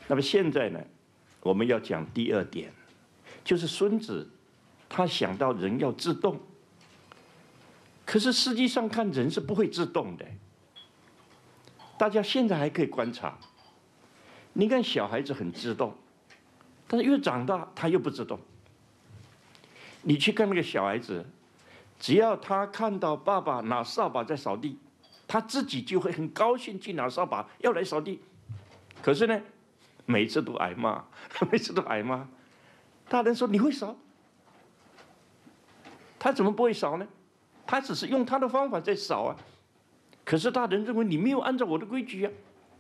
那么现在呢，我们要讲第二点，就是孙子他想到人要自动，可是实际上看人是不会自动的。大家现在还可以观察，你看小孩子很自动，但是越长大他又不自动。你去看那个小孩子，只要他看到爸爸拿扫把在扫地，他自己就会很高兴去拿扫把要来扫地。可是呢，每次都挨骂，每次都挨骂。大人说你会扫，他怎么不会扫呢？他只是用他的方法在扫啊。可是大人认为你没有按照我的规矩啊。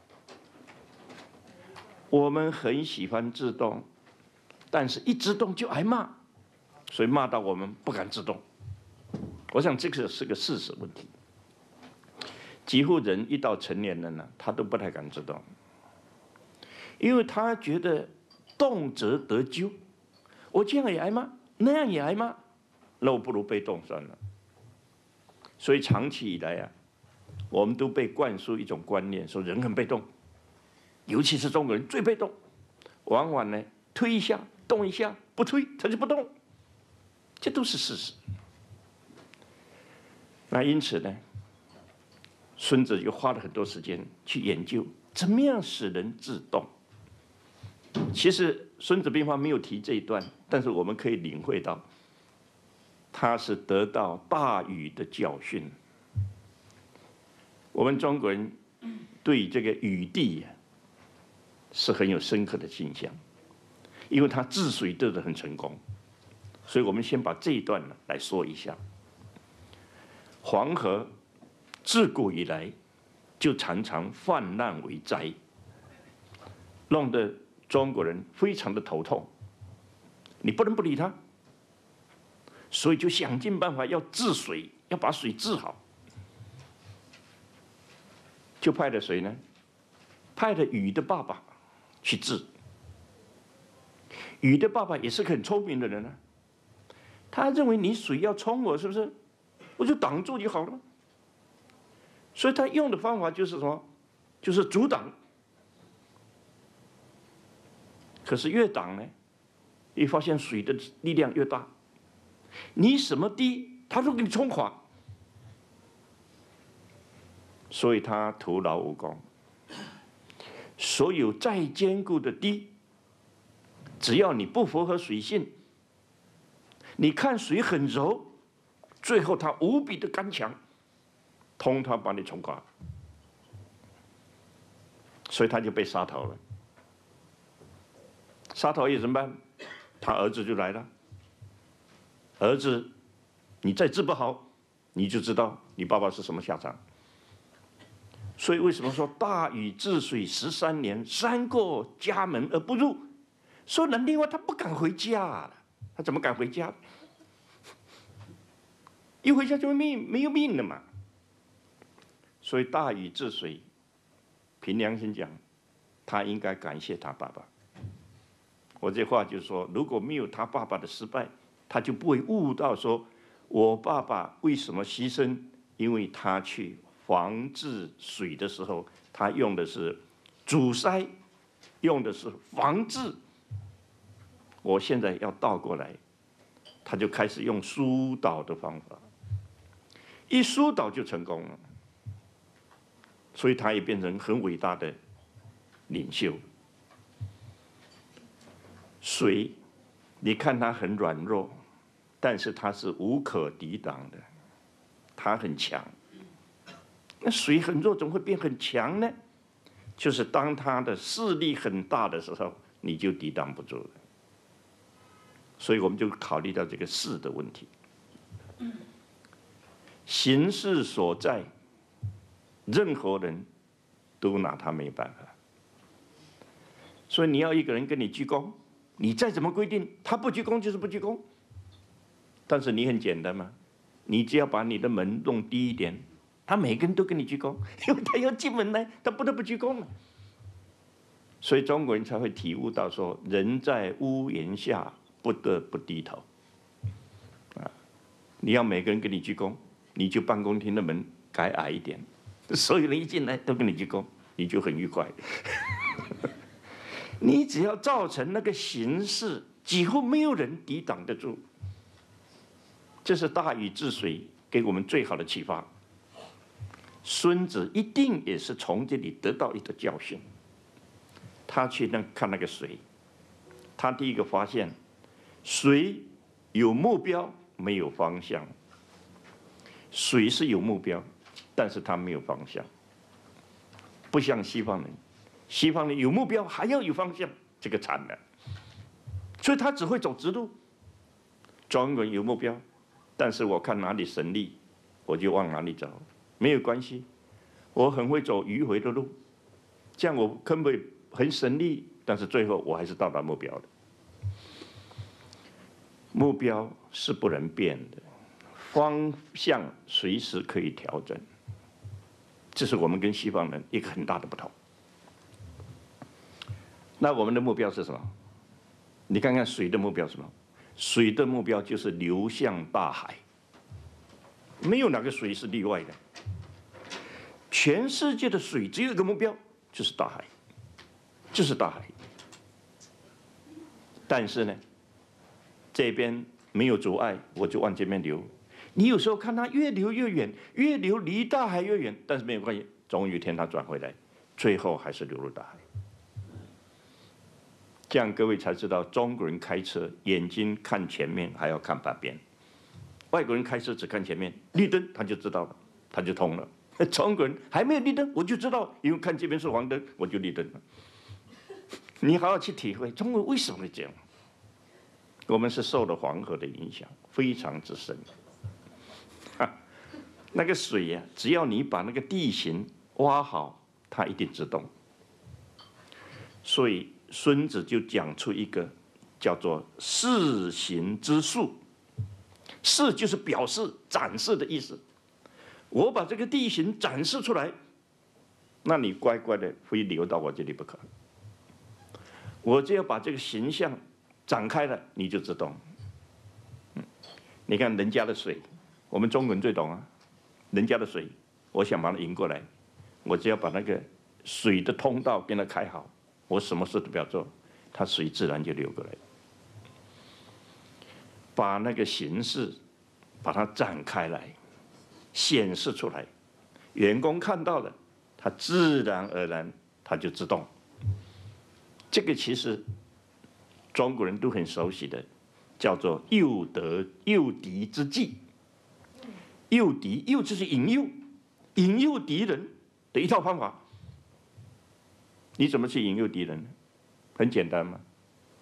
我们很喜欢自动，但是一自动就挨骂，所以骂到我们不敢自动。我想这个是个事实问题。几乎人一到成年人呢，他都不太敢自动，因为他觉得动辄得咎。我这样也挨骂，那样也挨骂，那我不如被动算了。所以长期以来啊，我们都被灌输一种观念，说人很被动，尤其是中国人最被动，往往呢推一下动一下，不推他就不动，这都是事实。那因此呢，孙子就花了很多时间去研究怎么样使人自动。其实《孙子兵法》没有提这一段，但是我们可以领会到，他是得到大禹的教训。我们中国人对这个禹帝是很有深刻的印象，因为他治水治得很成功，所以我们先把这一段呢来说一下。黄河自古以来就常常泛滥为灾，弄得中国人非常的头痛。你不能不理他，所以就想尽办法要治水，要把水治好。就派了谁呢？派了禹的爸爸去治。禹的爸爸也是个很聪明的人啊，他认为你水要冲我，是不是？我就挡住就好了。所以他用的方法就是什么？就是阻挡。可是越挡呢，你发现水的力量越大，你什么堤，他都给你冲垮。所以他徒劳无功。所有再坚固的堤，只要你不符合水性，你看水很柔，最后它无比的刚强，通通把你冲垮。所以他就被杀头了。杀头也怎么办？他儿子就来了。儿子，你再治不好，你就知道你爸爸是什么下场。所以为什么说大禹治水13年，山过家门而不入？说人另外他不敢回家了，他怎么敢回家？一回家就没有命了嘛。所以大禹治水，凭良心讲，他应该感谢他爸爸。我这话就是说，如果没有他爸爸的失败，他就不会悟到说，我爸爸为什么牺牲？因为他去防治水的时候，他用的是阻塞，用的是防治。我现在要倒过来，他就开始用疏导的方法，一疏导就成功了，所以他也变成很伟大的领袖。水，你看它很软弱，但是它是无可抵挡的，它很强。那水很弱，怎么会变很强呢？就是当它的势力很大的时候，你就抵挡不住了。所以我们就考虑到这个势的问题。形势所在，任何人都拿他没办法。所以你要一个人跟你鞠躬，你再怎么规定，他不鞠躬就是不鞠躬。但是你很简单嘛，你只要把你的门弄低一点，他每个人都跟你鞠躬，因为他要进门来，他不得不鞠躬了。所以中国人才会体悟到说，人在屋檐下，不得不低头。你要每个人跟你鞠躬，你就办公厅的门改矮一点，所有人一进来都跟你鞠躬，你就很愉快。 你只要造成那个形势，几乎没有人抵挡得住。这是大禹治水给我们最好的启发。孙子一定也是从这里得到一个教训。他去看那个水，他第一个发现，水有目标没有方向。水是有目标，但是它没有方向，不像西方人。西方人有目标还要有方向，这个惨了。所以他只会走直路。中国人有目标，但是我看哪里省力，我就往哪里走，没有关系。我很会走迂回的路，这样我根本很省力，但是最后我还是到达目标的。目标是不能变的，方向随时可以调整。这是我们跟西方人一个很大的不同。那我们的目标是什么？你看看水的目标是什么？水的目标就是流向大海，没有哪个水是例外的。全世界的水只有一个目标，就是大海，就是大海。但是呢，这边没有阻碍，我就往这边流。你有时候看它越流越远，越流离大海越远，但是没有关系，总有一天它转回来，最后还是流入大海。这样各位才知道，中国人开车眼睛看前面，还要看旁边；外国人开车只看前面，绿灯他就知道了，他就通了。中国人还没有绿灯，我就知道，因为看这边是黄灯，我就绿灯了。你好好去体会，中国为什么会这样？我们是受了黄河的影响，非常之深。那个水呀，只要你把那个地形挖好，它一定自动。所以孙子就讲出一个叫做示行之术。示就是表示、展示的意思。我把这个地形展示出来，那你乖乖的非流到我这里不可。我只要把这个形象展开了，你就自动。你看人家的水，我们中国人最懂啊。人家的水，我想把它引过来，我只要把那个水的通道给它开好，我什么事都不要做，它水自然就流过来。把那个形式，把它展开来，显示出来，员工看到了，他自然而然他就自动。这个其实中国人都很熟悉的，叫做诱敌之计。诱敌，诱就是引诱，引诱敌人的一套方法。你怎么去引诱敌人呢？很简单嘛，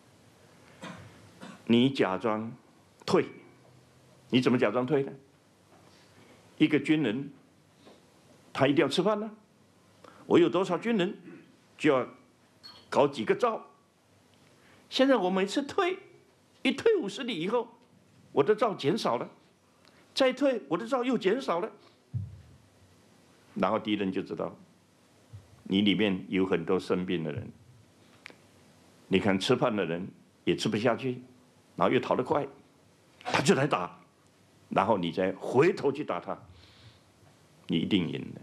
你假装退，你怎么假装退呢？一个军人，他一定要吃饭呢。我有多少军人，就要搞几个招。现在我每次退，一退50里以后，我的招减少了。再退，我的招又减少了，然后敌人就知道你里面有很多生病的人。你看吃饭的人也吃不下去，然后又逃得快，他就来打，然后你再回头去打他，你一定赢的。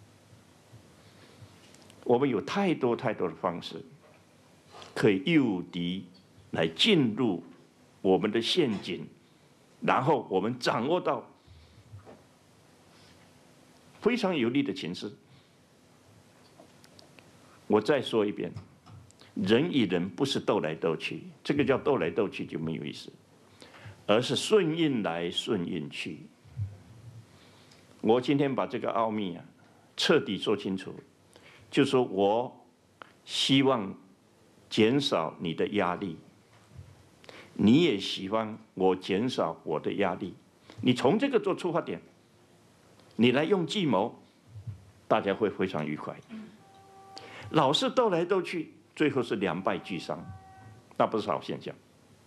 我们有太多太多的方式，可以诱敌来进入我们的陷阱。然后我们掌握到非常有利的情势。我再说一遍，人与人不是斗来斗去，这个叫斗来斗去就没有意思，而是顺应来顺应去。我今天把这个奥秘啊彻底说清楚，就说我希望减少你的压力。你也希望我减少我的压力，你从这个做出发点，你来用计谋，大家会非常愉快。老是斗来斗去，最后是两败俱伤，那不是好现象。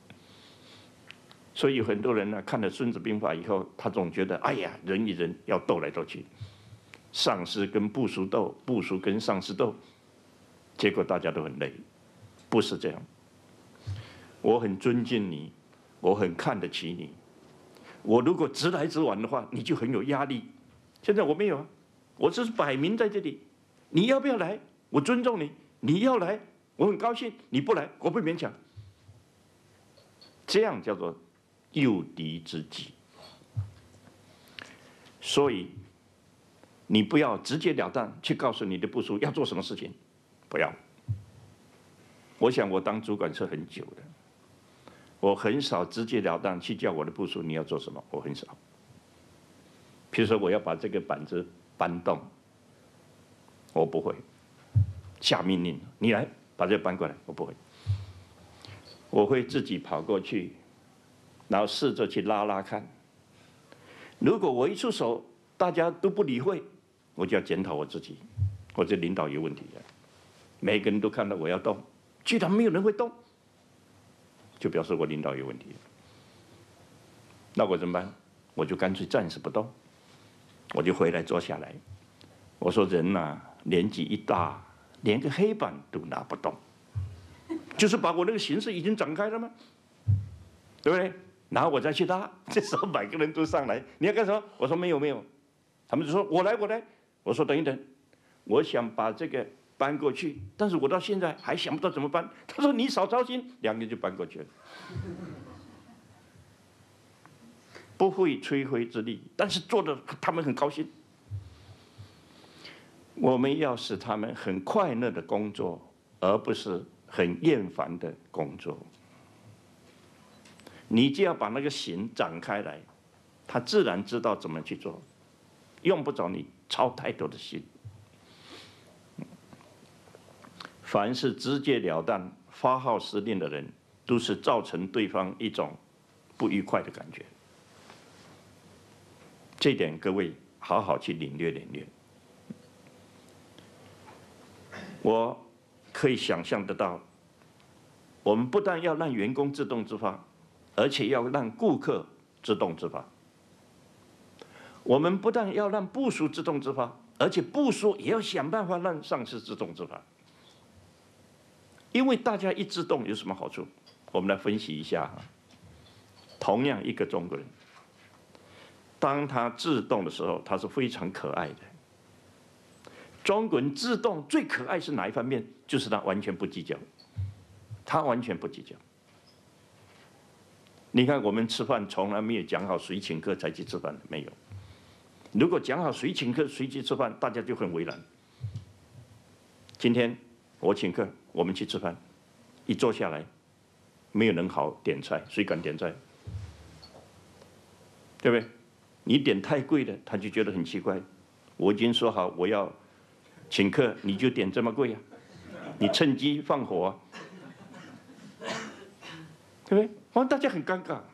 所以有很多人呢，看了《孙子兵法》以后，他总觉得，哎呀，人与人要斗来斗去，上司跟部属斗，部属跟上司斗，结果大家都很累，不是这样。我很尊敬你，我很看得起你。我如果直来直往的话，你就很有压力。现在我没有啊，我这是摆明在这里，你要不要来？我尊重你，你要来， 我很高兴，你不来，我不勉强。这样叫做诱敌之计。所以，你不要直截了当去告诉你的部属要做什么事情，不要。我想我当主管是很久的，我很少直截了当去叫我的部属你要做什么，我很少。譬如说我要把这个板子搬动，我不会下命令，你来把这个搬过来，我不会。我会自己跑过去，然后试着去拉拉看。如果我一出手，大家都不理会，我就要检讨我自己，我这领导有问题了。每个人都看到我要动，居然没有人会动，就表示我领导有问题。那我怎么办？我就干脆暂时不动，我就回来坐下来。我说人呐，年纪一大，连个黑板都拿不动，就是把我那个形式已经展开了吗？对不对？然后我再去拉，这时候每个人都上来，你要干什么？我说没有没有，他们就说我来我来。我说等一等，我想把这个搬过去，但是我到现在还想不到怎么搬。他说你少操心，两个人就搬过去了。不费吹灰之力，但是做的他们很高兴。我们要使他们很快乐的工作，而不是很厌烦的工作。你就要把那个形展开来，他自然知道怎么去做，用不着你操太多的心。凡是直截了当、发号施令的人，都是造成对方一种不愉快的感觉。这点各位好好去领略领略。我可以想象得到，我们不但要让员工自动自发，而且要让顾客自动自发。我们不但要让部属自动自发，而且部属也要想办法让上司自动自发。因为大家一自动有什么好处？我们来分析一下哈。同样一个中国人，当他自动的时候，他是非常可爱的。中国人自动最可爱是哪一方面？就是他完全不计较，他完全不计较。你看我们吃饭从来没有讲好谁请客才去吃饭的，没有。如果讲好谁请客谁去吃饭，大家就很为难。今天我请客，我们去吃饭，一坐下来，没有人好点菜，谁敢点菜？对不对？你点太贵的，他就觉得很奇怪。我已经说好我要请客，你就点这么贵啊？你趁机放火啊？对不对？哦，大家很尴尬。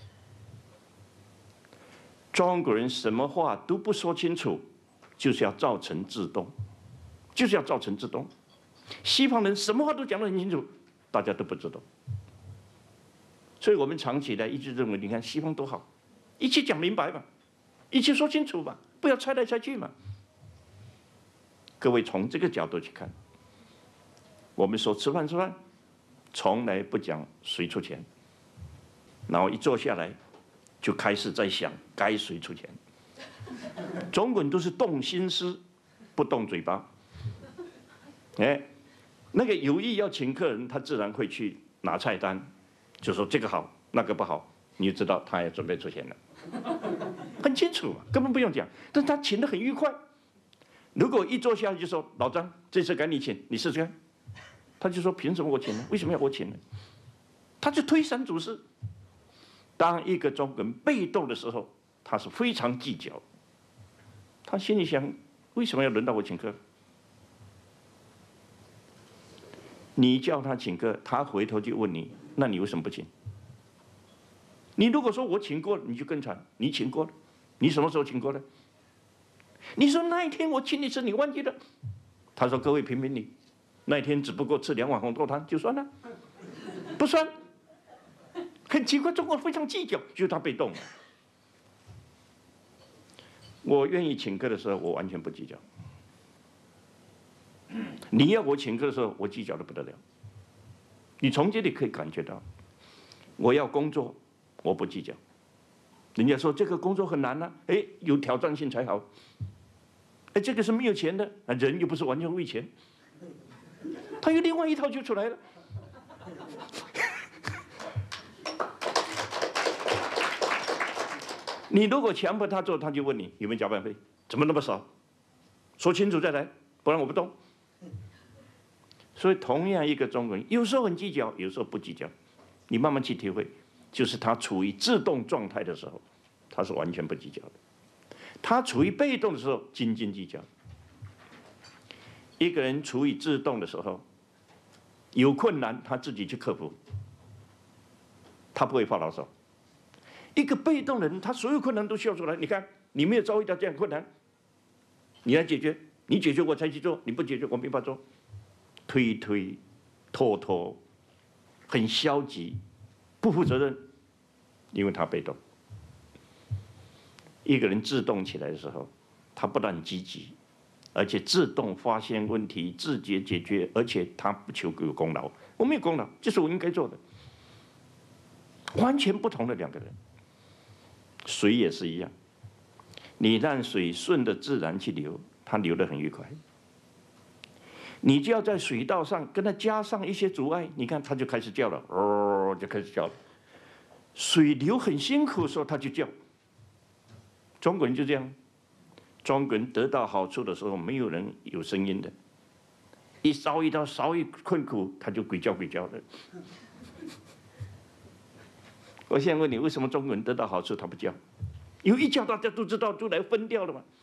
中国人什么话都不说清楚，就是要造成自动，就是要造成自动。西方人什么话都讲得很清楚，大家都不知道。所以我们长期以来一直认为，你看西方多好，一切讲明白嘛，一切说清楚嘛，不要猜来猜去嘛。各位从这个角度去看，我们说吃饭，从来不讲谁出钱，然后一坐下来就开始在想该谁出钱。中国人都是动心思，不动嘴巴。哎，那个有意要请客人，他自然会去拿菜单，就说这个好，那个不好，你就知道他也准备出钱了，很清楚，根本不用讲。但他请得很愉快。如果一坐下就说老张，这次该你请，你试试看，他就说凭什么我请呢？为什么要我请呢？他就推三阻四。当一个中国人被动的时候，他是非常计较。他心里想，为什么要轮到我请客？你叫他请客，他回头就问你，那你为什么不请？你如果说我请过了，你就更惨，你请过了，你什么时候请过的？你说那一天我请你吃，你忘记了？他说各位评评理，那一天只不过吃2碗红豆汤就算了，不算。很奇怪，中国非常计较，就是他被动了。我愿意请客的时候，我完全不计较。你要我请客的时候，我计较的不得了。你从这里可以感觉到，我要工作，我不计较。人家说这个工作很难啊，哎，有挑战性才好。哎，这个是没有钱的，人又不是完全为钱。 他有另外一套就出来了。你如果强迫他做，他就问你有没有加班费，怎么那么少？说清楚再来，不然我不动。所以同样一个中国人，有时候很计较，有时候不计较。你慢慢去体会，就是他处于自动状态的时候，他是完全不计较的；他处于被动的时候，斤斤计较。一个人处于自动的时候，有困难他自己去克服，他不会发牢骚。一个被动的人，他所有困难都笑出来。你看，你没有遭遇到这样困难，你来解决，你解决我才去做，你不解决我没法做。推推拖拖，很消极，不负责任，因为他被动。一个人自动起来的时候，他不但积极，而且自动发现问题，自觉解决，而且他不求有功劳，我没有功劳，这是我应该做的。完全不同的两个人。水也是一样，你让水顺着自然去流，它流得很愉快。你就要在水道上跟它加上一些阻碍，你看它就开始叫了，哦，就开始叫了。水流很辛苦的时候，它就叫。中国人就这样，中国人得到好处的时候，没有人有声音的，一遭遇到稍一困苦，他就鬼叫鬼叫的。我现在问你，为什么中国人得到好处他不叫？因为一叫大家都知道，就来分掉了嘛。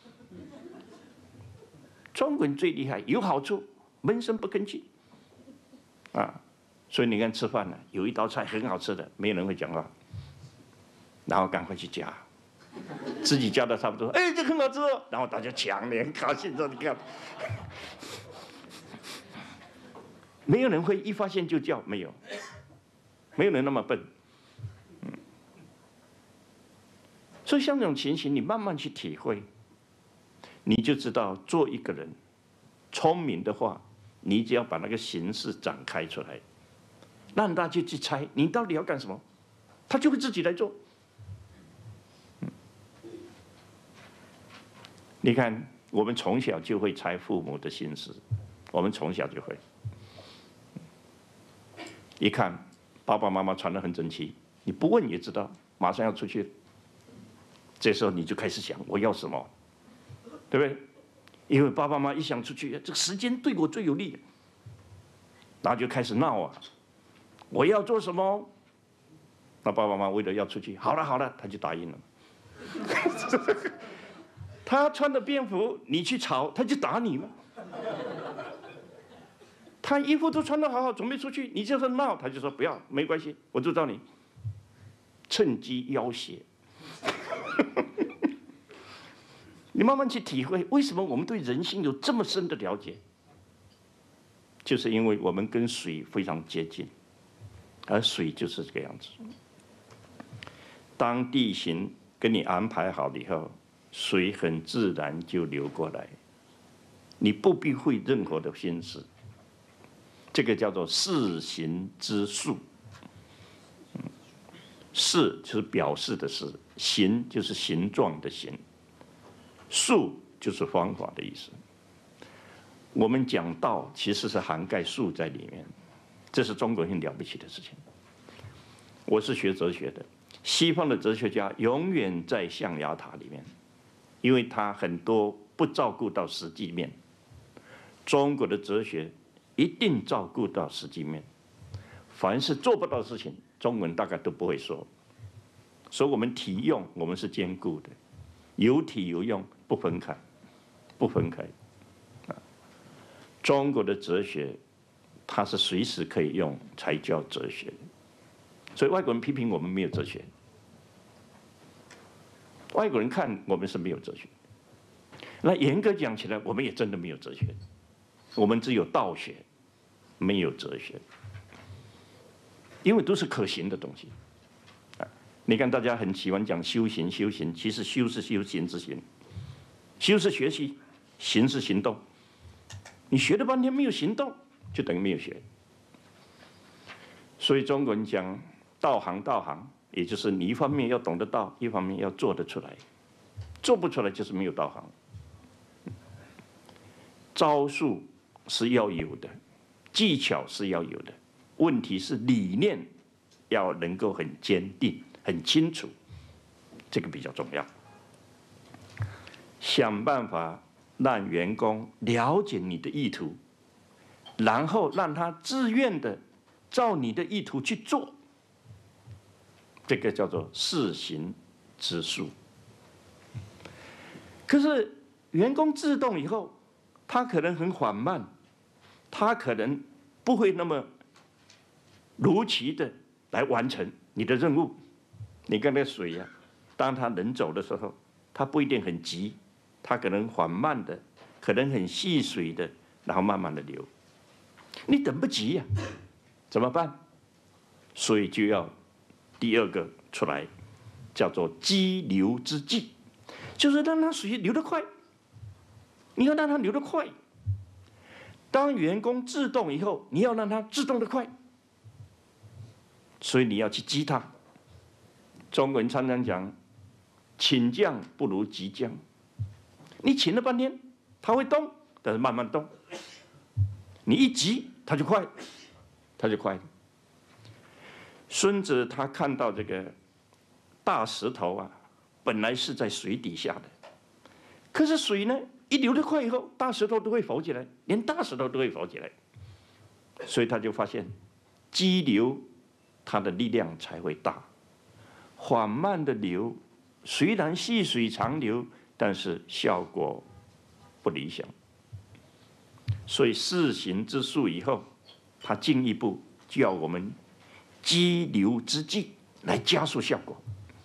中国人最厉害，有好处闷声不吭气，啊，所以你看吃饭呢，有一道菜很好吃的，没有人会讲话，然后赶快去夹，自己夹的差不多，哎，这很好吃哦，然后大家抢，很高兴说，你看，没有人会一发现就叫，没有，没有人那么笨。所以像这种情形，你慢慢去体会，你就知道做一个人聪明的话，你只要把那个形式展开出来，让大家去猜你到底要干什么，他就会自己来做。你看，我们从小就会猜父母的心思，我们从小就会。一看爸爸妈妈穿得很整齐，你不问也知道，马上要出去了。这时候你就开始想我要什么，对不对？因为爸爸妈妈一想出去，这个时间对我最有利，然后就开始闹啊，我要做什么？那爸爸妈妈为了要出去，好了好了，他就答应了。他穿的便服，你去吵，他就打你嘛。他衣服都穿得好好，准备出去，你就是闹，他就说不要，没关系，我知道你，趁机要挟。你慢慢去体会，为什么我们对人性有这么深的了解？就是因为我们跟水非常接近，而水就是这个样子。当地形跟你安排好了以后，水很自然就流过来，你不必费任何的心思。这个叫做事行之术。事就是表示的事，形就是形状的形。术就是方法的意思。我们讲道其实是涵盖术在里面，这是中国人很了不起的事情。我是学哲学的，西方的哲学家永远在象牙塔里面，因为他很多不照顾到实际面。中国的哲学一定照顾到实际面，凡是做不到的事情，中文大概都不会说。所以我们体用我们是兼顾的，有体有用，不分开，不分开。中国的哲学，它是随时可以用才叫哲学。所以外国人批评我们没有哲学，外国人看我们是没有哲学。那严格讲起来，我们也真的没有哲学，我们只有道学，没有哲学，因为都是可行的东西。你看大家很喜欢讲修行，修行其实修是修行之行，修是学习，行是行动。你学了半天没有行动，就等于没有学。所以中国人讲道行，道行，也就是你一方面要懂得道，一方面要做得出来，做不出来就是没有道行。招数是要有的， 技巧是要有的，问题是理念要能够很坚定、很清楚，这个比较重要。想办法让员工了解你的意图，然后让他自愿的照你的意图去做，这个叫做试行之术。可是员工自动以后，他可能很缓慢，他可能不会那么如期的来完成你的任务。你看那水呀，当它能走的时候，它不一定很急，它可能缓慢的，可能很细水的，然后慢慢的流。你等不及呀，怎么办？所以就要第二个出来，叫做激流之计，就是让它水流得快。你要让它流得快。当员工自动以后，你要让它自动的快，所以你要去激它。中国人常常讲，请将不如急将。你请了半天，它会动，但是慢慢动。你一急，它就快，它就快。孙子他看到这个大石头啊，本来是在水底下的，可是水呢，一流得快以后，大石头都会浮起来，连大石头都会浮起来。所以他就发现，激流它的力量才会大，缓慢的流虽然细水长流，但是效果不理想。所以试行之术以后，他进一步叫我们激流之计来加速效果。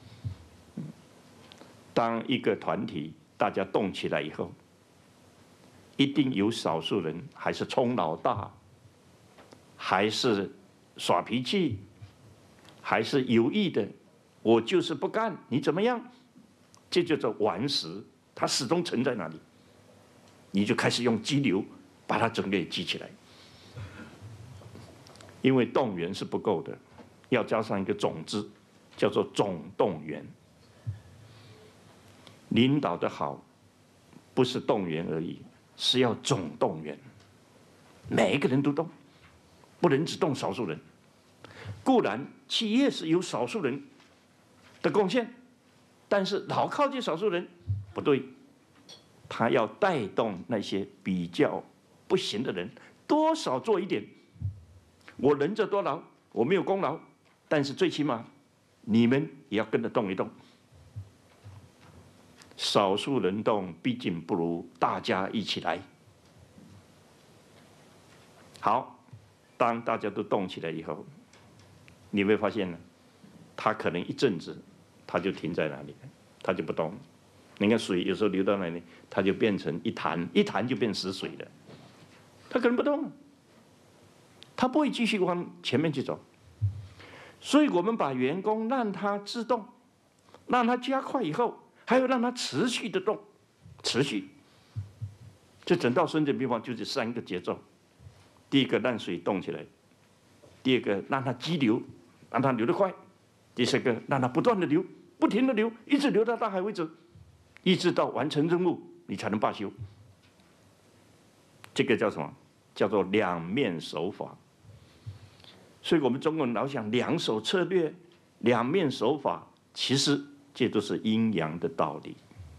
当一个团体大家动起来以后，一定有少数人还是冲老大，还是耍脾气，还是有意的，我就是不干，你怎么样？这就叫顽石，它始终沉在那里，你就开始用激流把它整个给激起来。因为动员是不够的，要加上一个种子，叫做总动员。领导的好，不是动员而已，是要总动员，每一个人都动，不能只动少数人。固然企业是有少数人的贡献，但是老靠近少数人不对，他要带动那些比较不行的人，多少做一点。我能者多劳，我没有功劳，但是最起码你们也要跟着动一动。少数人动，毕竟不如大家一起来。好，当大家都动起来以后，你会发现呢，它可能一阵子，它就停在那里，它就不动。你看水有时候流到那里，它就变成一潭，一潭就变死水了，它可能不动，它不会继续往前面去走。所以我们把员工让它自动，让它加快以后，还要让它持续的动，持续。这整套孙子兵法就这三个节奏：第一个让水动起来，第二个让它激流，让它流得快；第三个让它不断的流，不停的流，一直流到大海为止，一直到完成任务，你才能罢休。这个叫什么？叫做两面手法。所以我们中国人老讲两手策略、两面手法，其实这都是阴阳的道理。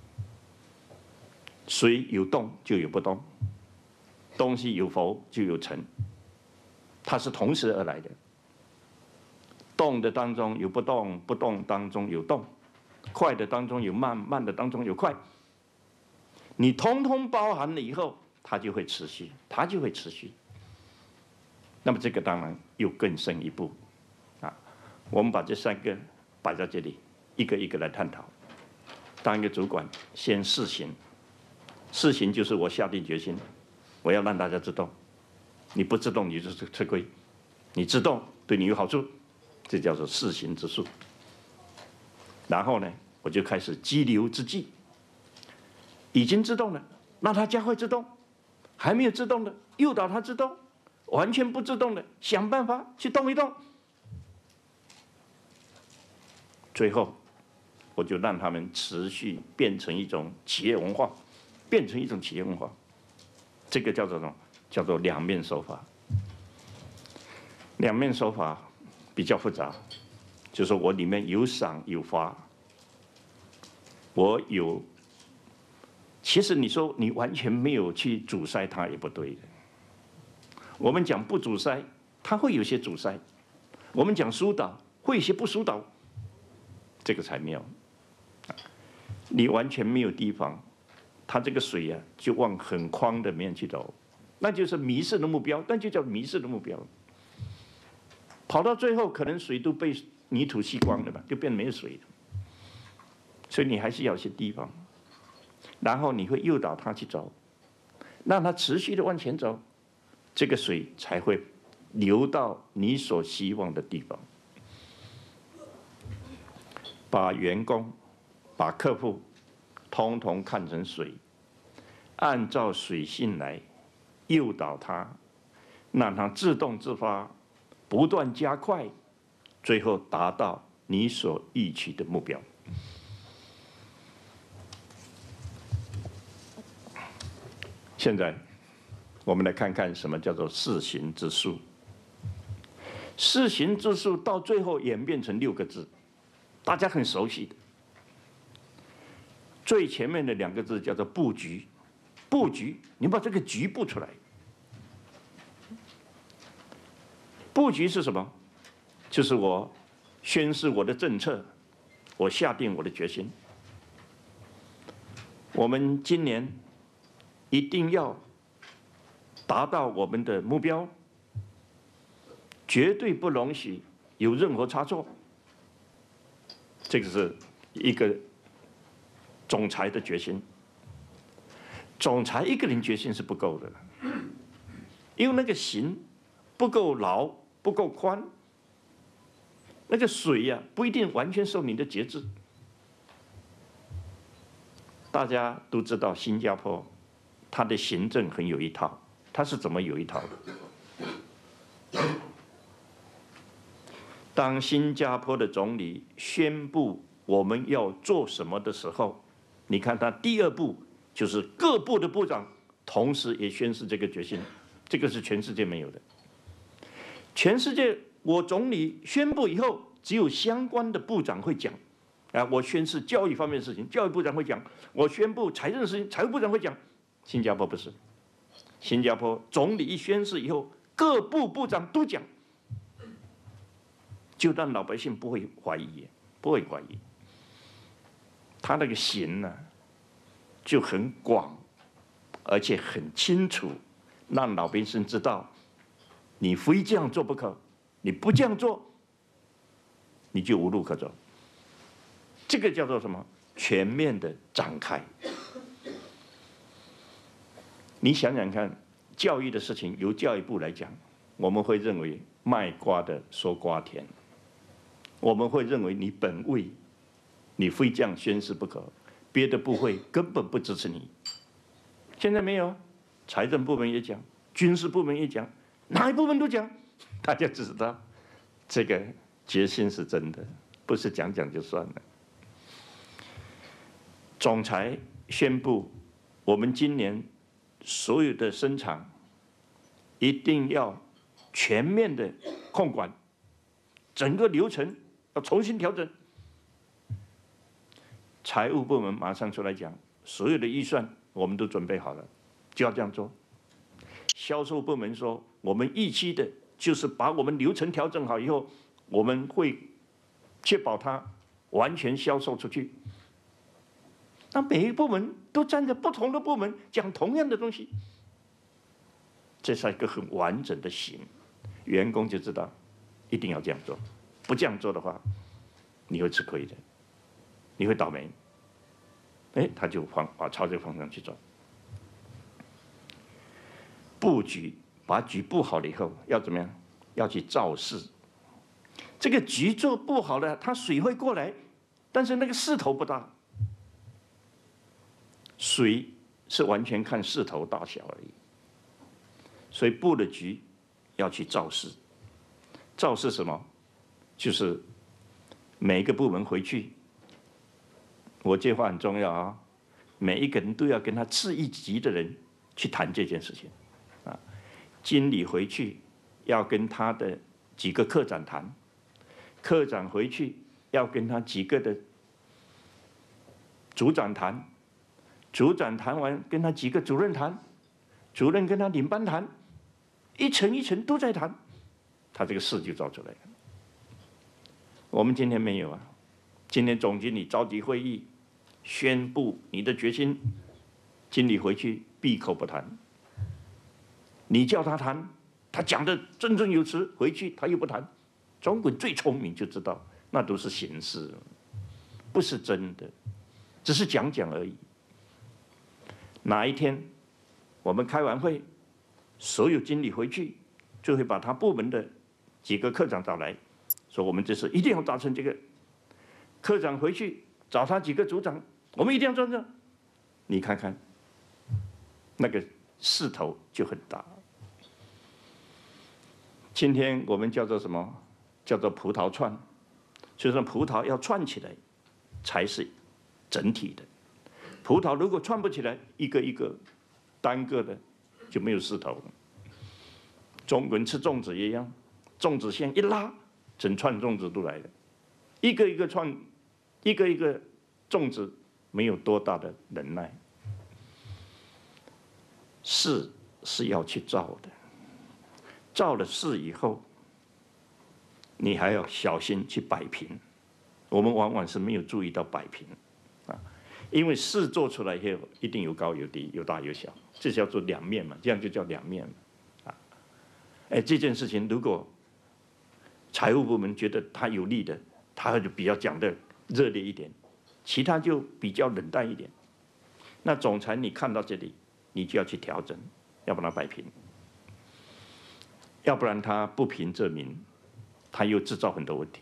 水有动就有不动，东西有浮就有沉，它是同时而来的。动的当中有不动，不动当中有动，快的当中有慢，慢的当中有快。你通通包含了以后，它就会持续，它就会持续。那么这个当然又更深一步，啊，我们把这三个摆在这里，一个一个来探讨。当一个主管，先试行，试行就是我下定决心，我要让大家自动，你不自动你就是吃亏，你自动对你有好处，这叫做试行之术。然后呢，我就开始激流之计，已经自动了，让它加快自动；还没有自动的，诱导它自动；完全不自动的，想办法去动一动。最后，我就让他们持续变成一种企业文化，变成一种企业文化。这个叫做什么？叫做两面手法。 两面手法比较复杂，就是我里面有赏有罚，我有。其实你说你完全没有去阻塞它也不对的。我们讲不阻塞，它会有些阻塞；我们讲疏导，会有些不疏导，这个才妙。你完全没有提防，它这个水啊就往很宽的面去走，那就是迷失的目标，那就叫迷失的目标。跑到最后，可能水都被泥土吸光了吧，就变没有水了。所以你还是要去提防，然后你会诱导它去走，让它持续的往前走，这个水才会流到你所希望的地方。把员工、把客户，通通看成水，按照水性来诱导它，让它自动自发，不断加快，最后达到你所预期的目标。现在，我们来看看什么叫做四行之术。四行之术到最后演变成6个字，大家很熟悉的。最前面的2个字叫做布局，布局，你把这个局布出来。布局是什么？就是我宣示我的政策，我下定我的决心。我们今年一定要达到我们的目标，绝对不容许有任何差错。这个是一个总裁的决心。总裁一个人决心是不够的，因为那个行不够牢，不够宽，那个水呀，不一定完全受你的节制。大家都知道新加坡，它的行政很有一套，它是怎么有一套的？当新加坡的总理宣布我们要做什么的时候，你看他第2步就是各部的部长同时也宣示这个决心，这个是全世界没有的。全世界我总理宣布以后，只有相关的部长会讲。我宣示教育方面的事情，教育部长会讲；我宣布财政的事情，财务部长会讲。新加坡不是，新加坡总理一宣誓以后，各部部长都讲，就让老百姓不会怀疑，不会怀疑。他那个行呢，就很广，而且很清楚，让老百姓知道，你非这样做不可，你不这样做，你就无路可走。这个叫做什么？全面的展开。你想想看，教育的事情由教育部来讲，我们会认为卖瓜的说瓜甜，我们会认为你本位，你非这样宣誓不可，别的部会根本不支持你。现在没有，财政部门也讲，军事部门也讲，哪一部门都讲，大家知道这个决心是真的，不是讲讲就算了。总裁宣布，我们今年所有的生产一定要全面的控管，整个流程要重新调整。财务部门马上出来讲，所有的预算我们都准备好了，就要这样做。销售部门说，我们预期的就是把我们流程调整好以后，我们会确保它完全销售出去。那每一个部门都站在不同的部门讲同样的东西，这是一个很完整的行，员工就知道一定要这样做，不这样做的话，你会吃亏的，你会倒霉。他就朝这个方向去走。布局，把局布好了以后，要怎么样？要去造势。这个局做不好了，它水会过来，但是那个势头不大。水是完全看势头大小而已，所以布的局要去造势。造势什么？就是每一个部门回去，我这话很重要啊，每一个人都要跟他次一级的人去谈这件事情啊。经理回去要跟他的几个科长谈，科长回去要跟他几个的组长谈，组长谈完跟他几个主任谈，主任跟他领班谈，一层一层都在谈，他这个事就造出来了。我们今天没有啊，今天总经理召集会议，宣布你的决心，经理回去闭口不谈。你叫他谈，他讲的振振有词，回去他又不谈。中国最聪明就知道，那都是形式，不是真的，只是讲讲而已。哪一天我们开完会，所有经理回去就会把他部门的几个科长找来，说我们这次一定要达成这个。科长回去找他几个组长，我们一定要做这。你看看，那个势头就很大。今天我们叫做什么？叫做葡萄串，就是说葡萄要串起来才是整体的。葡萄如果串不起来，一个一个单个的就没有势头了。中国人吃粽子也一样，粽子线一拉，整串粽子都来了，一个一个串，一个一个粽子没有多大的能耐。势是要去造的，造了势以后，你还要小心去摆平。我们往往是没有注意到摆平，啊，因为势做出来以后，一定有高有低，有大有小，这叫做两面嘛，这样就叫两面嘛，啊，哎，这件事情如果财务部门觉得它有利的，他就比较讲的热烈一点，其他就比较冷淡一点。那总裁你看到这里，你就要去调整，要把它摆平，要不然他不平则鸣，他又制造很多问题。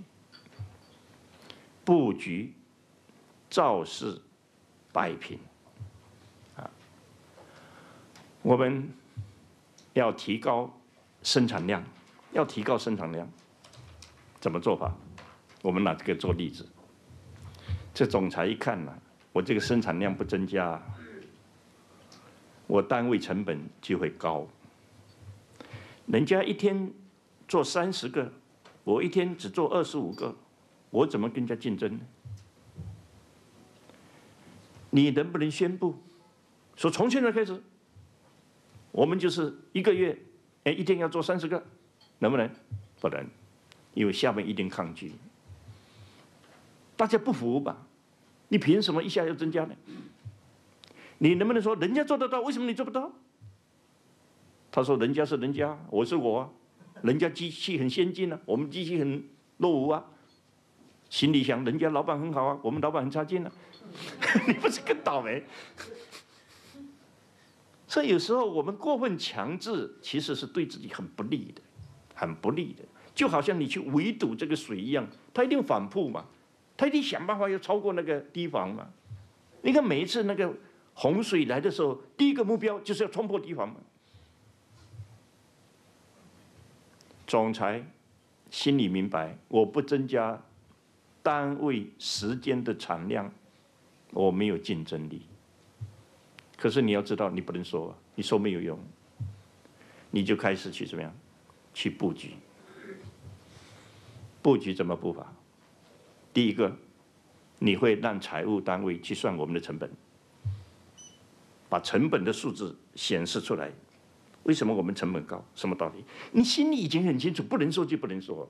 布局、造势、摆平，啊，我们要提高生产量，要提高生产量，怎么做法？我们拿这个做例子。这总裁一看呢，我这个生产量不增加，我单位成本就会高。人家一天做30个，我一天只做25个，我怎么跟人家竞争呢？你能不能宣布说从现在开始，我们就是1个月，一天要做30个，能不能？不能，因为下面一定抗拒。大家不服吧？你凭什么一下要增加呢？你能不能说人家做得到，为什么你做不到？他说人家是人家，我是我啊，人家机器很先进啊，我们机器很落伍啊。心里想，人家老板很好啊，我们老板很差劲啊。你不是更倒霉？所以有时候我们过分强制，其实是对自己很不利的，很不利的。就好像你去围堵这个水一样，它一定反扑嘛，它一定想办法要超过那个堤防嘛。你看每一次那个洪水来的时候，第一个目标就是要冲破堤防嘛。总裁心里明白，我不增加单位时间的产量，我没有竞争力。可是你要知道，你不能说啊，你说没有用，你就开始去怎么样，去布局。布局怎么布法？第一个，你会让财务单位去算我们的成本，把成本的数字显示出来。为什么我们成本高？什么道理？你心里已经很清楚，不能说就不能说。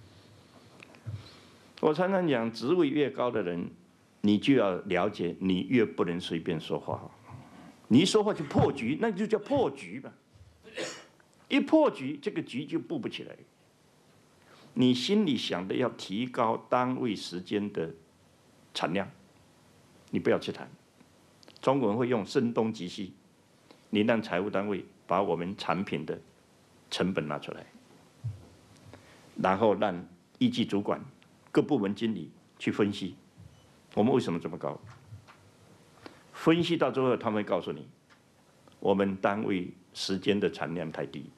我常常讲，职位越高的人，你就要了解，你越不能随便说话。你一说话就破局，那就叫破局吧。一破局，这个局就布不起来。你心里想的要提高单位时间的产量，你不要去谈。中国人会用声东击西，你让财务单位把我们产品的成本拿出来，然后让一级主管、各部门经理去分析，我们为什么这么高？分析到最后，他们会告诉你，我们单位时间的产量太低。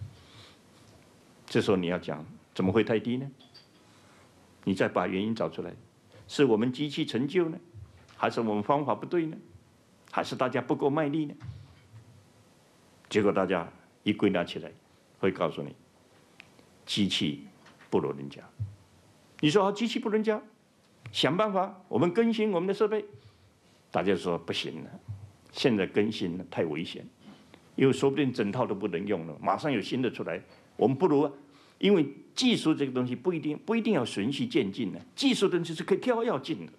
这时候你要讲，怎么会太低呢？你再把原因找出来，是我们机器陈旧呢，还是我们方法不对呢？还是大家不够卖力呢？结果大家一归纳起来，会告诉你， 机器不如人家。你说机器不如人家，想办法我们更新我们的设备。大家说不行了，现在更新了太危险，因为说不定整套都不能用了，马上有新的出来。我们不如，因为技术这个东西不一定要循序渐进的，技术的东西是可以跳跃进的。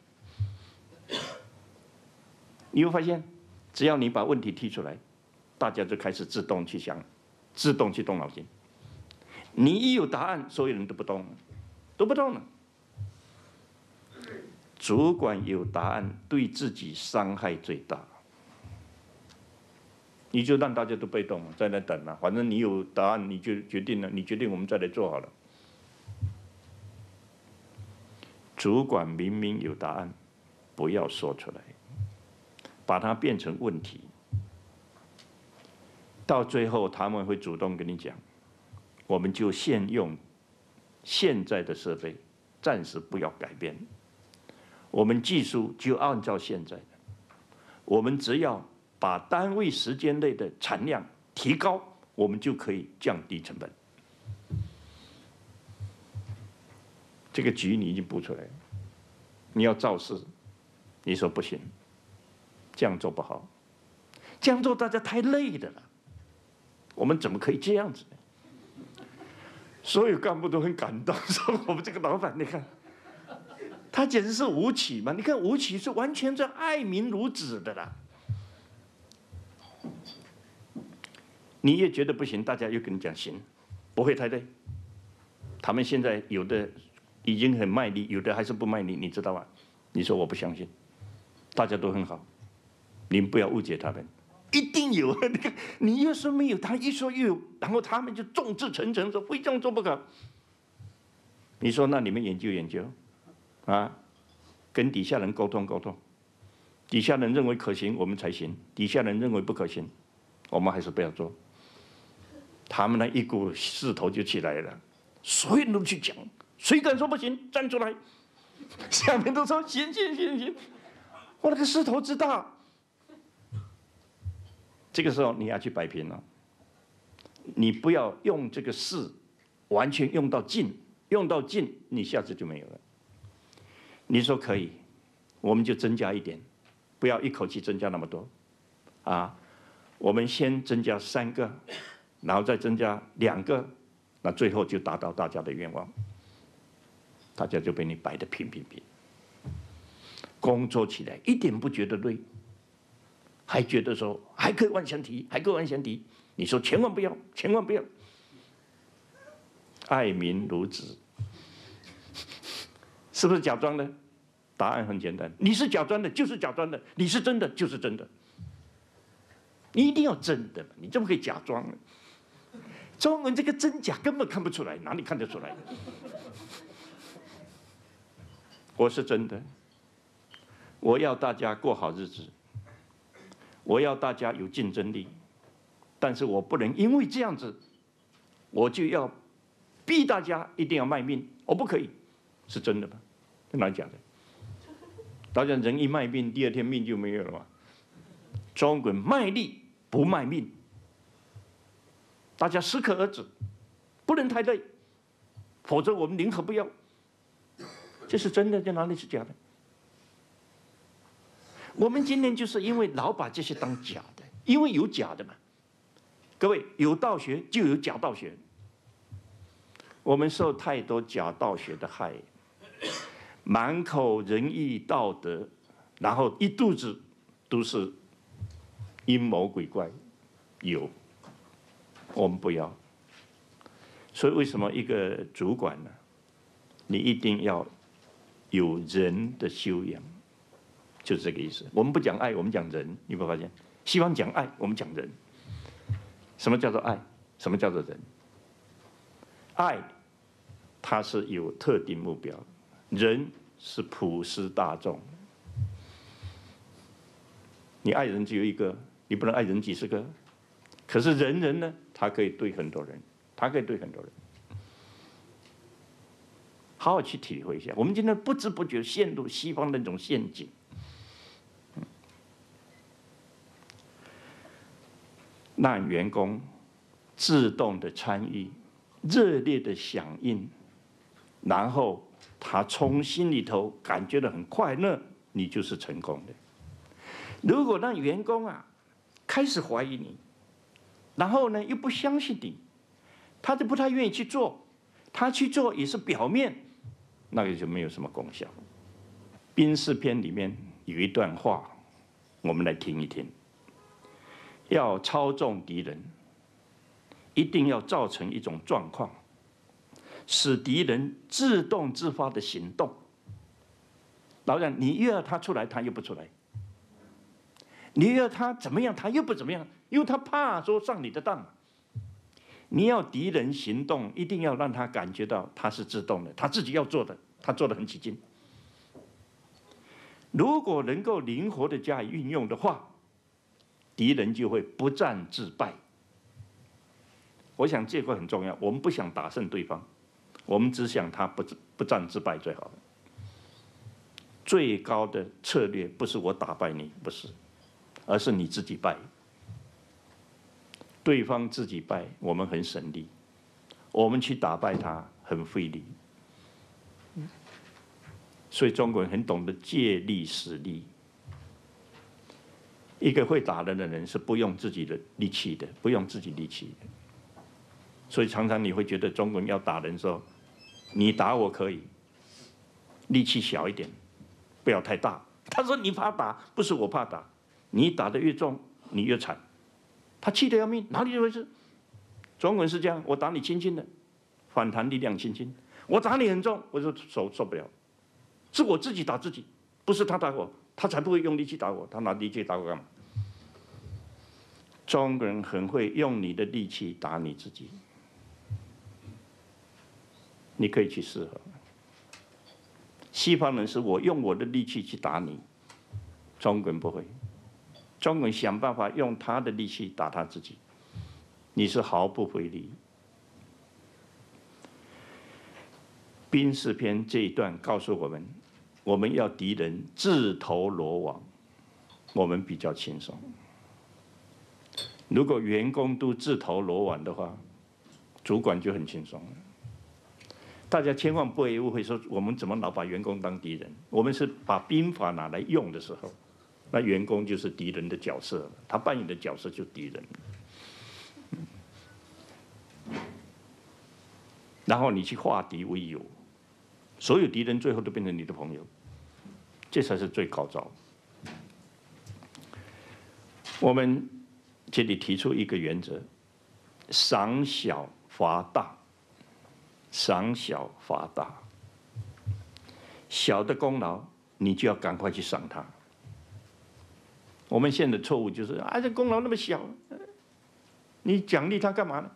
你会发现，只要你把问题提出来，大家就开始自动去想，自动去动脑筋。你一有答案，所有人都不动了，都不动了。主管有答案，对自己伤害最大。你就让大家都被动了，在那等了，反正你有答案，你就决定了，你决定我们再来做好了。主管明明有答案，不要说出来，把它变成问题。到最后他们会主动跟你讲，我们就先用现在的设备，暂时不要改变。我们技术就按照现在的，我们只要把单位时间内的产量提高，我们就可以降低成本。这个局你已经布出来了，你要造势，你说不行，这样做不好，这样做大家太累的了，我们怎么可以这样子呢？所有干部都很感动，说我们这个老板，你看，他简直是吴起嘛！你看吴起是完全在爱民如子的啦。你越觉得不行，大家又跟你讲行，不会太累。他们现在有的已经很卖力，有的还是不卖力，你知道吗？你说我不相信，大家都很好，你们不要误解他们，一定有。你越说没有，他一说又有，然后他们就众志成城说非这样做不可。你说那你们研究研究，啊，跟底下人沟通沟通，底下人认为可行，我们才行；底下人认为不可行，我们还是不要做。他们那一股势头就起来了，所有人都去讲，谁敢说不行，站出来。下面都说行行行行，我那个势头之大。这个时候你要去摆平了，你不要用这个势完全用到尽，用到尽你下次就没有了。你说可以，我们就增加一点，不要一口气增加那么多，啊，我们先增加3个，然后再增加2个，那最后就达到大家的愿望，大家就被你摆得平平平，工作起来一点不觉得累，还觉得说还可以往前提，还可以往前提。你说千万不要，千万不要，爱民如子，是不是假装的？答案很简单，你是假装的，就是假装的；你是真的，就是真的。你一定要真的，你怎么可以假装呢？中文这个真假根本看不出来，哪里看得出来？我是真的，我要大家过好日子，我要大家有竞争力，但是我不能因为这样子，我就要逼大家一定要卖命，我不可以，是真的吗？哪里假的？大家人一卖命，第2天命就没有了嘛。中国卖力不卖命，大家适可而止，不能太累，否则我们宁可不要。这是真的，在哪里是假的？我们今天就是因为老把这些当假的，因为有假的嘛。各位，有道学就有假道学，我们受太多假道学的害，满口仁义道德，然后一肚子都是阴谋鬼怪，有，我们不要。所以为什么一个主管呢，你一定要有人的修养，就是这个意思。我们不讲爱，我们讲人，你有没有发现？西方讲爱，我们讲人。什么叫做爱？什么叫做人？爱，它是有特定目标；人是普世大众。你爱人只有一个，你不能爱人几十个。可是人人呢，他可以对很多人，他可以对很多人。好好去体会一下，我们今天不知不觉陷入西方的那种陷阱。让员工自动的参与热烈的响应，然后他从心里头感觉到很快乐，你就是成功的。如果让员工开始怀疑你，然后呢又不相信你，他就不太愿意去做，他去做也是表面，那个就没有什么功效。兵士篇里面有一段话，我们来听一听。要操纵敌人，一定要造成一种状况，使敌人自动自发的行动。老讲，你越要他出来，他又不出来；你越要他怎么样，他又不怎么样，因为他怕说上你的当。你要敌人行动，一定要让他感觉到他是自动的，他自己要做的，他做得很起劲。如果能够灵活的加以运用的话，敌人就会不战自败。我想这块很重要，我们不想打胜对方，我们只想他不战自败最好了。最高的策略不是我打败你，不是，而是你自己败。对方自己败，我们很省力；我们去打败他，很费力。所以中国人很懂得借力使力。一个会打人的人是不用自己的力气的，不用自己力气的。所以常常你会觉得中国人要打人的时候，你打我可以，力气小一点，不要太大。他说你怕打，不是我怕打，你打得越重，你越惨。他气得要命，哪里这回事？中国人是这样，我打你轻轻的，反弹力量轻轻；我打你很重，我就受不了。是我自己打自己，不是他打我，他才不会用力气打我，他拿力气打我干嘛？中国人很会用你的力气打你自己，你可以去试合。西方人是我用我的力气去打你，中国人不会，中国人想办法用他的力气打他自己，你是毫不费力。兵士篇这一段告诉我们，我们要敌人自投罗网，我们比较轻松。如果员工都自投罗网的话，主管就很轻松了。大家千万不会误会说我们怎么老把员工当敌人？我们是把兵法拿来用的时候，那员工就是敌人的角色了，他扮演的角色就是敌人。然后你去化敌为友，所有敌人最后都变成你的朋友，这才是最高招。我们这里提出一个原则：赏小罚大。赏小罚大，小的功劳你就要赶快去赏他。我们现在的错误就是这功劳那么小，你奖励他干嘛呢？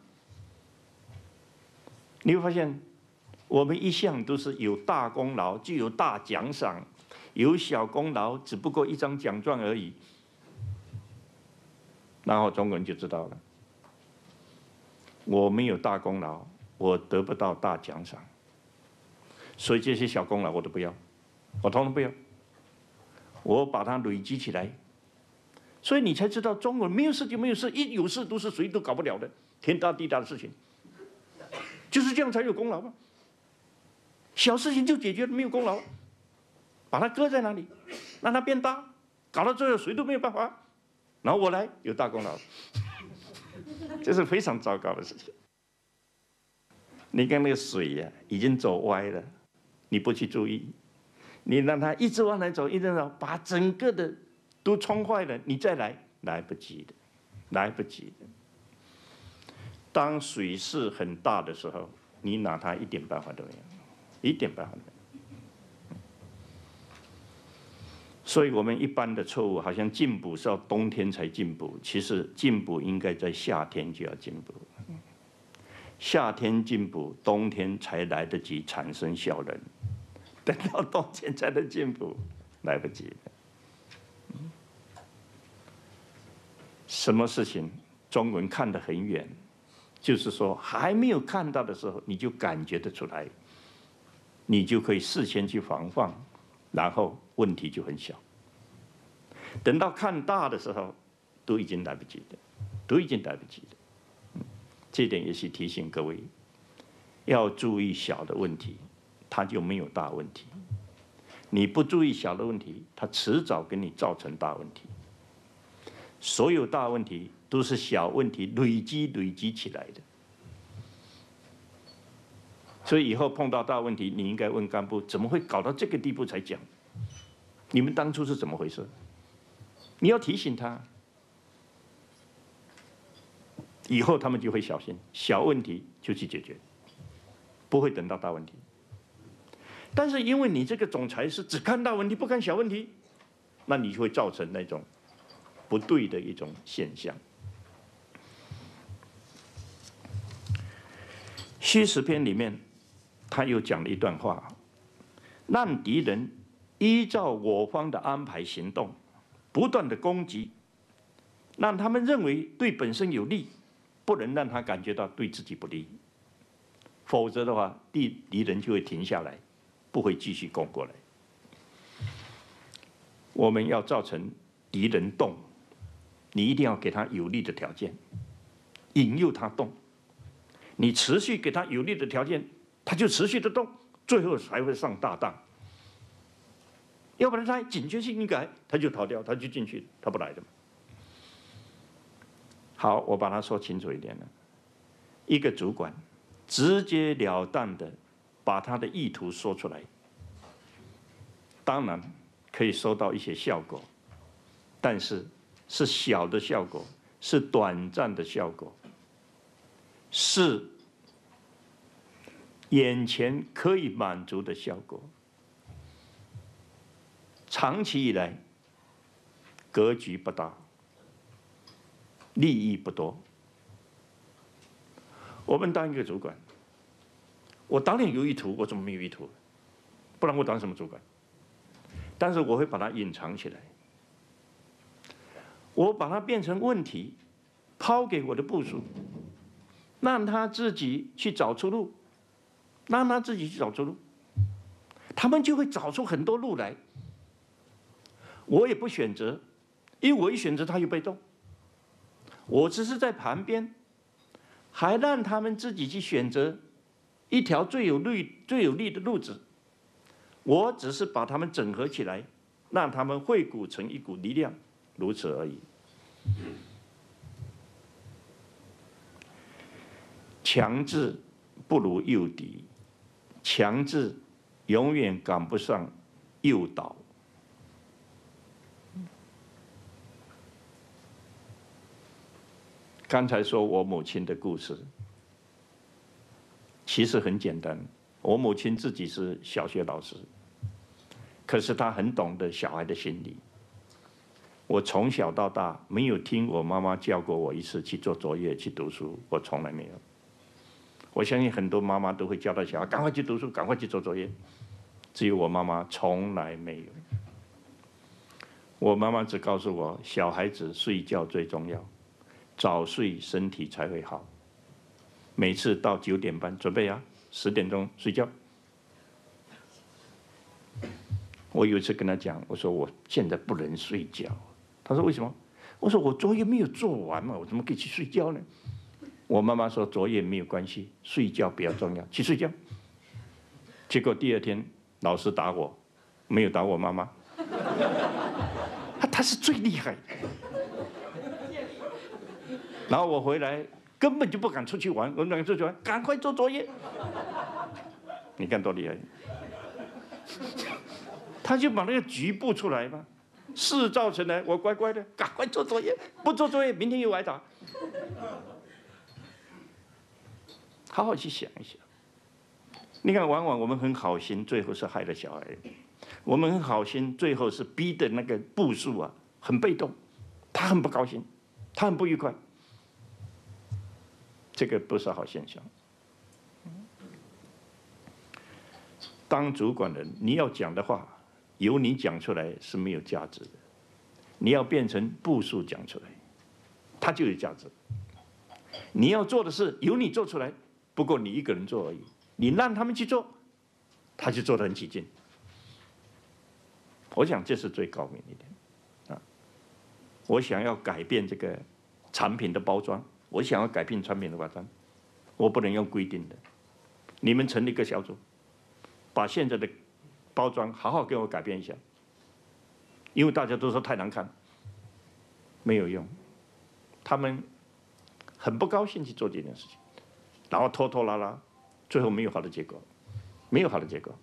你会发现，我们一向都是有大功劳就有大奖赏，有小功劳只不过一张奖状而已。然后中国人就知道了，我没有大功劳，我得不到大奖赏，所以这些小功劳我都不要，我统统不要，我把它累积起来。所以你才知道，中国人没有事就没有事，一有事都是谁都搞不了的，天大地大的事情，就是这样才有功劳嘛。小事情就解决了，没有功劳，把它搁在那里，让它变大，搞到最后谁都没有办法，然后我来有大功劳，这是非常糟糕的事情。你看那个水呀，已经走歪了，你不去注意，你让它一直往南走，一直走，把整个的都冲坏了，你再来，来不及的，来不及的。当水势很大的时候，你拿它一点办法都没有，一点办法都没有。所以我们一般的错误，好像进步是要冬天才进步，其实进步应该在夏天就要进步。夏天进步，冬天才来得及产生效能，等到冬天才能进步，来不及了。什么事情中国人看得很远，就是说还没有看到的时候，你就感觉得出来，你就可以事先去防范，然后问题就很小。等到看大的时候，都已经来不及了，都已经来不及了。这点也是提醒各位， 要注意小的问题，它就没有大问题。你不注意小的问题，它迟早给你造成大问题。所有大问题都是小问题累积起来的。所以以后碰到大问题，你应该问干部，怎么会搞到这个地步才讲？你们当初是怎么回事？你要提醒他，以后他们就会小心，小问题就去解决，不会等到大问题。但是因为你这个总裁是只看大问题不看小问题，那你就会造成那种不对的一种现象。虚实篇里面，他又讲了一段话，让敌人依照我方的安排行动，不断的攻击，让他们认为对本身有利，不能让他感觉到对自己不利，否则的话，敌人就会停下来，不会继续攻过来。我们要造成敌人动，你一定要给他有利的条件，引诱他动。你持续给他有利的条件，他就持续的动，最后才会上大当。要不然他警觉性一改，他就逃掉，他就进去，他不来的嘛。好，我把它说清楚一点了。一个主管直截了当的把他的意图说出来，当然可以收到一些效果，但是是小的效果，是短暂的效果，是眼前可以满足的效果。长期以来，格局不大，利益不多。我们当一个主管，我当然有意图，我怎么没有意图？不然我当什么主管？但是我会把它隐藏起来，我把它变成问题，抛给我的部属，让他自己去找出路，让他自己去找出路，他们就会找出很多路来。我也不选择，因为我一选择他就被动。我只是在旁边，还让他们自己去选择一条最有利的路子。我只是把他们整合起来，让他们汇谷成一股力量，如此而已。强制不如诱敌，强制永远赶不上诱导。刚才说我母亲的故事，其实很简单。我母亲自己是小学老师，可是她很懂得小孩的心理。我从小到大没有听我妈妈叫过我一次去做作业、去读书，我从来没有。我相信很多妈妈都会教导小孩赶快去读书、赶快去做作业，只有我妈妈从来没有。我妈妈只告诉我，小孩子睡觉最重要，早睡身体才会好。每次到9点半准备啊，10点钟睡觉。我有一次跟他讲，我说我现在不能睡觉。他说为什么？我说我作业没有做完嘛，我怎么可以去睡觉呢？我妈妈说作业没有关系，睡觉比较重要，去睡觉。结果第2天老师打我，没有打我妈妈。他是最厉害的。然后我回来根本就不敢出去玩，我们2个出去玩，赶快做作业。你看多厉害！他就把那个局布出来嘛，事造成来，我乖乖的赶快做作业，不做作业明天又挨打。好好去想一想，你看，往往我们很好心，最后是害了小孩；我们很好心，最后是逼的那个部属啊很被动，他很不高兴，他很不愉快。这个不是好现象。当主管人，你要讲的话，由你讲出来是没有价值的，你要变成部属讲出来，它就有价值。你要做的事由你做出来，不过你一个人做而已，你让他们去做，他就做得很起劲。我想这是最高明一点啊！我想要改变这个产品的包装，我想要改变产品的包装，我不能用规定的， 你们成立一个小组，把现在的包装好好给我改变一下，因为大家都说太难看，没有用。他们很不高兴去做这件事情，然后拖拖拉拉，最后没有好的结果，没有好的结果。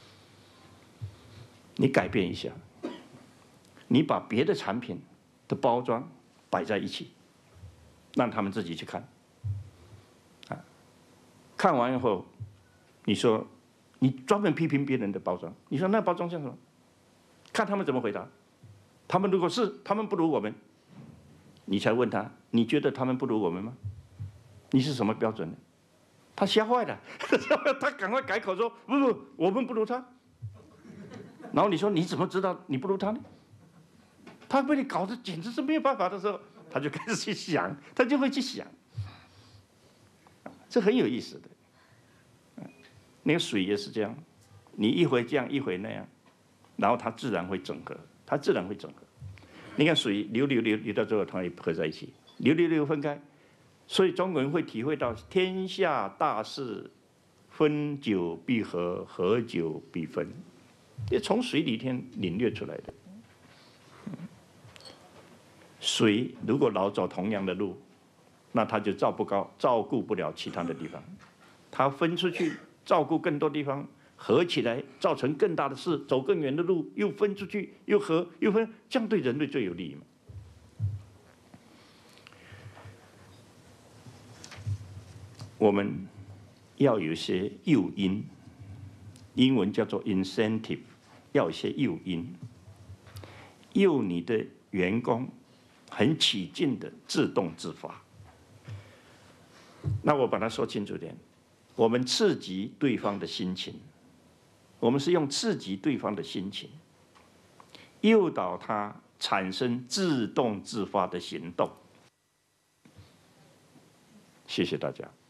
你改变一下，你把别的产品的包装摆在一起，让他们自己去看。看完以后，你说你专门批评别人的包装，你说那包装像什么？看他们怎么回答。他们如果是他们不如我们，你才问他，你觉得他们不如我们吗？你是什么标准呢？他吓坏了，他赶快改口说不，我们不如他。然后你说你怎么知道你不如他呢？他被你搞得简直是没有办法的时候，他就开始去想，他就会去想，这很有意思的。那个水也是这样，你一回这样，一回那样，然后它自然会整合，它自然会整合。你看水流到最后，它也合在一起，流分开。所以中国人会体会到天下大事，分久必合，合久必分，也从水里天领略出来的。水如果老走同样的路，那它就照顾不了其他的地方，它分出去照顾更多地方，合起来造成更大的事，走更远的路，又分出去，又合又分，这样对人类最有利嘛。我们要有一些诱因，英文叫做 incentive， 要有一些诱因，诱你的员工很起劲的自动自发。那我把它说清楚点，我们刺激对方的心情，我们是用刺激对方的心情，诱导他产生自动自发的行动。谢谢大家。